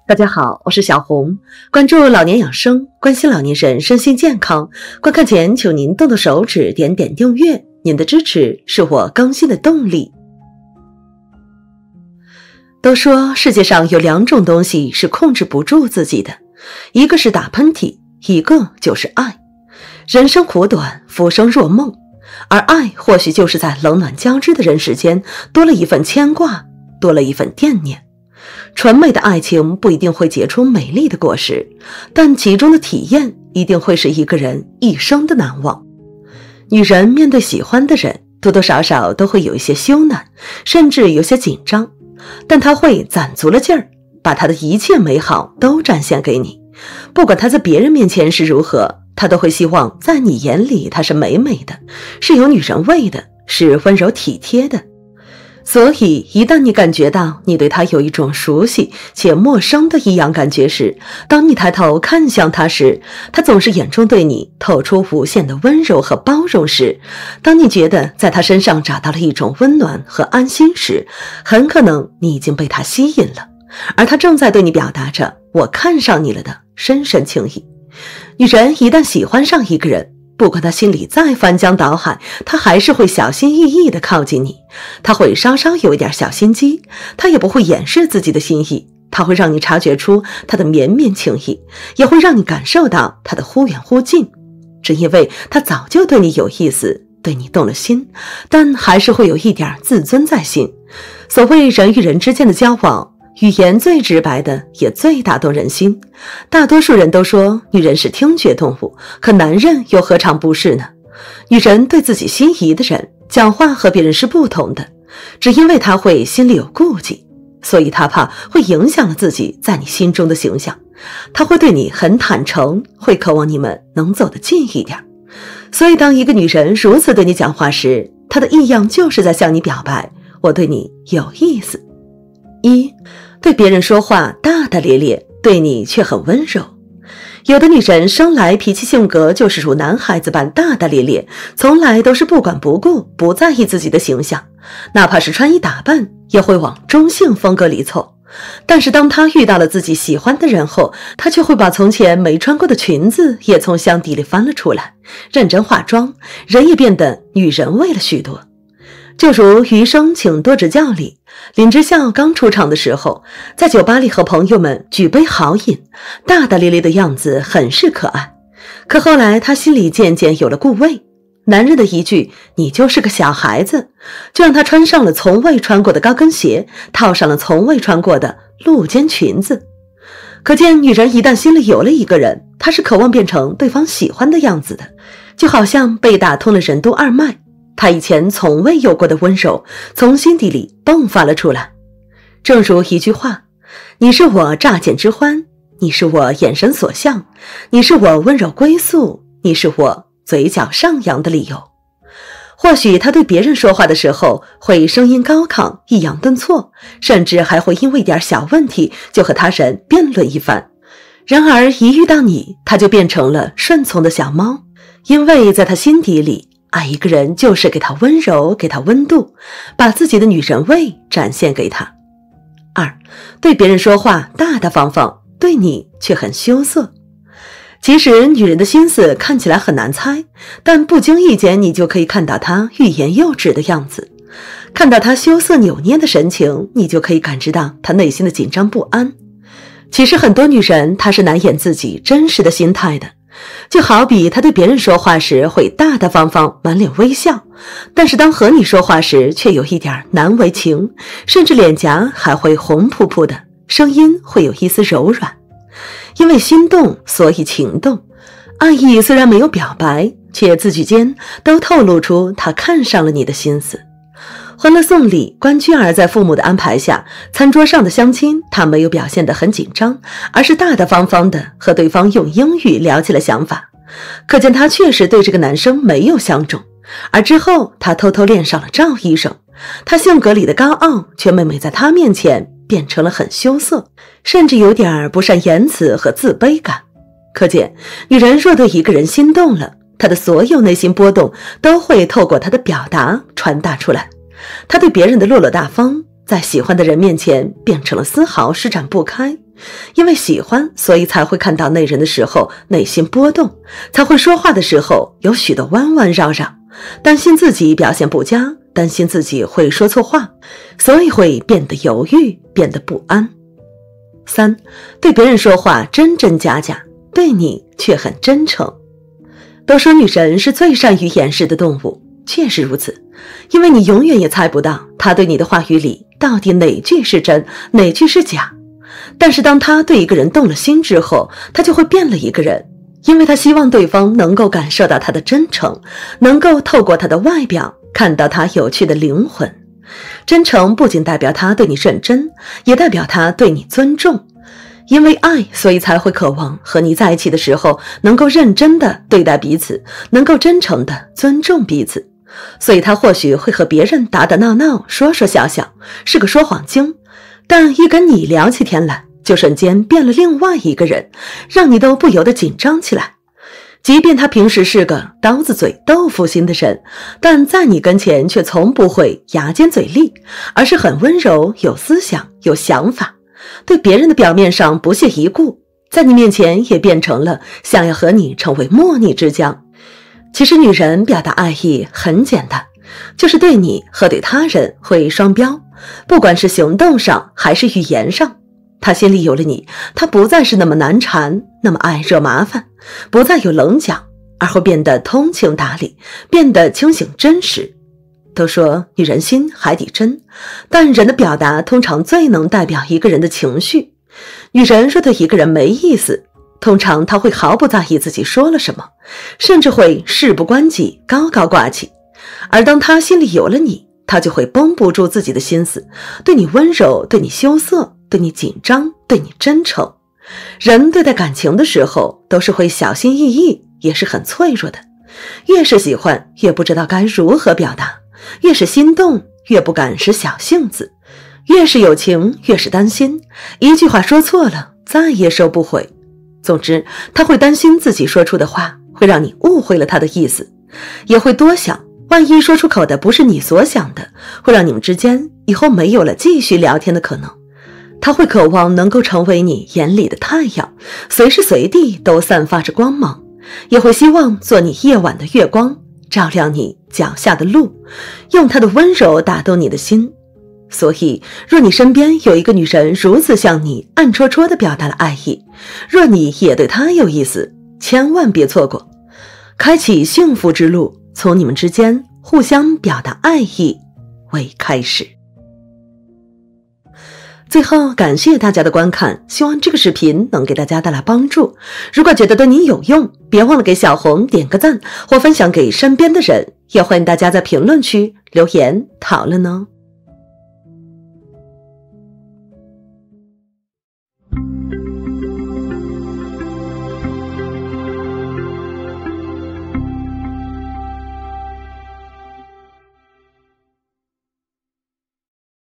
大家好，我是小红，关注老年养生，关心老年人身心健康。观看前求您动动手指点点订阅，您的支持是我更新的动力。都说世界上有两种东西是控制不住自己的，一个是打喷嚏，一个就是爱。人生苦短，浮生若梦，而爱或许就是在冷暖交织的人世间多了一份牵挂，多了一份惦念。纯美的爱情不一定会结出美丽的果实，但其中的体验一定会是一个人一生的难忘。女人面对喜欢的人，多多少少都会有一些羞赧，甚至有些紧张，但她会攒足了劲儿，把她的一切美好都展现给你。不管她在别人面前是如何，她都会希望在你眼里她是美美的，是有女人味的，是温柔体贴的。所以一旦你感觉到你对他有一种熟悉且陌生的异样感觉时，当你抬头看向他时，他总是眼中对你透出无限的温柔和包容时，当你觉得在他身上找到了一种温暖和安心时，很可能你已经被他吸引了，而他正在对你表达着我看上你了的深深情意。女人一旦喜欢上一个人，不管他心里再翻江倒海，他还是会小心翼翼地靠近你，他会稍稍有一点小心机，他也不会掩饰自己的心意，他会让你察觉出他的绵绵情意，也会让你感受到他的忽远忽近。正因为他早就对你有意思，对你动了心，但还是会有一点自尊在心。所谓人与人之间的交往，语言最直白的也最打动人心。大多数人都说女人是听觉动物，可男人又何尝不是呢？女人对自己心仪的人讲话和别人是不同的，只因为她会心里有顾忌，所以她怕会影响了自己在你心中的形象。她会对你很坦诚，会渴望你们能走得近一点。所以当一个女人如此对你讲话时，她的异样就是在向你表白，我对你有意思。一，对别人说话大大咧咧，对你却很温柔。有的女人生来脾气性格就是如男孩子般大大咧咧，从来都是不管不顾，不在意自己的形象，哪怕是穿衣打扮也会往中性风格里凑。但是当她遇到了自己喜欢的人后，她却会把从前没穿过的裙子也从箱底里翻了出来，认真化妆，人也变得女人味了许多。就如《余生请多指教》里，林之孝刚出场的时候，在酒吧里和朋友们举杯豪饮，大大咧咧的样子很是可爱。可后来他心里渐渐有了顾畏，男人的一句你就是个小孩子，就让他穿上了从未穿过的高跟鞋，套上了从未穿过的露肩裙子。可见女人一旦心里有了一个人，她是渴望变成对方喜欢的样子的，就好像被打通了任督二脉，他以前从未有过的温柔从心底里迸发了出来。正如一句话，你是我乍见之欢，你是我眼神所向，你是我温柔归宿，你是我嘴角上扬的理由。或许他对别人说话的时候会声音高亢，抑扬顿挫，甚至还会因为一点小问题就和他人辩论一番。然而一遇到你，他就变成了顺从的小猫，因为在他心底里，爱一个人就是给他温柔，给他温度，把自己的女人味展现给他。二，对别人说话大大方方，对你却很羞涩。其实女人的心思看起来很难猜，但不经意间你就可以看到她欲言又止的样子，看到她羞涩扭捏的神情，你就可以感知到她内心的紧张不安。其实很多女人她是难掩自己真实的心态的，就好比他对别人说话时会大大方方，满脸微笑，但是当和你说话时却有一点难为情，甚至脸颊还会红扑扑的，声音会有一丝柔软。因为心动，所以情动，爱意虽然没有表白，却字句间都透露出他看上了你的心思。欢乐颂里，关雎儿在父母的安排下，餐桌上的相亲，他没有表现得很紧张，而是大大方方的和对方用英语聊起了想法，可见他确实对这个男生没有相中。而之后他偷偷恋上了赵医生，他性格里的高傲却每每在他面前变成了很羞涩，甚至有点不善言辞和自卑感。可见女人若对一个人心动了，她的所有内心波动都会透过她的表达传达出来。她对别人的落落大方， 在喜欢的人面前变成了丝毫施展不开。因为喜欢，所以才会看到那人的时候内心波动，才会说话的时候有许多弯弯绕绕，担心自己表现不佳，担心自己会说错话，所以会变得犹豫，变得不安。3. 对别人说话真真假假，对你却很真诚。都说女人是最善于掩饰的动物，确实如此，因为你永远也猜不到她对你的话语里到底哪句是真，哪句是假。但是当她对一个人动了心之后，她就会变了一个人，因为她希望对方能够感受到她的真诚，能够透过她的外表看到她有趣的灵魂。真诚不仅代表她对你认真，也代表她对你尊重。因为爱，所以才会渴望和你在一起的时候能够认真的对待彼此，能够真诚的尊重彼此。所以他或许会和别人打打闹闹，说说笑笑，是个说谎精，但一跟你聊起天来，就瞬间变了另外一个人，让你都不由得紧张起来。即便他平时是个刀子嘴豆腐心的人，但在你跟前却从不会牙尖嘴利，而是很温柔，有思想，有想法。对别人的表面上不屑一顾，在你面前也变成了想要和你成为莫逆之交。其实女人表达爱意很简单，就是对你和对他人会双标，不管是行动上还是语言上。她心里有了你，她不再是那么难缠，那么爱惹麻烦，不再有棱角，而会变得通情达理，变得清醒真实。都说女人心海底针，但人的表达通常最能代表一个人的情绪。女人若对一个人没意思，通常她会毫不在意自己说了什么，甚至会事不关己，高高挂起。而当她心里有了你，她就会绷不住自己的心思，对你温柔，对你羞涩，对你紧张，对你真诚。人对待感情的时候都是会小心翼翼，也是很脆弱的。越是喜欢，越不知道该如何表达，越是心动，越不敢使小性子，越是有情，越是担心，一句话说错了，再也收不回。总之，他会担心自己说出的话会让你误会了他的意思，也会多想，万一说出口的不是你所想的，会让你们之间以后没有了继续聊天的可能。他会渴望能够成为你眼里的太阳，随时随地都散发着光芒，也会希望做你夜晚的月光，照亮你脚下的路，用她的温柔打动你的心。所以，若你身边有一个女人如此向你暗戳戳地表达了爱意，若你也对她有意思，千万别错过，开启幸福之路，从你们之间互相表达爱意为开始。最后，感谢大家的观看，希望这个视频能给大家带来帮助。如果觉得对你有用，别忘了给小红点个赞或分享给身边的人，也欢迎大家在评论区留言讨论哦。